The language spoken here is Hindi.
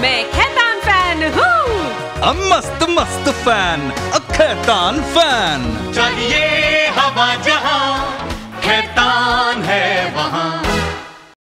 मैं खैतान फैन हूँ। मस्त मस्त फैन, खैतान फैन। चाहिए हवा जहां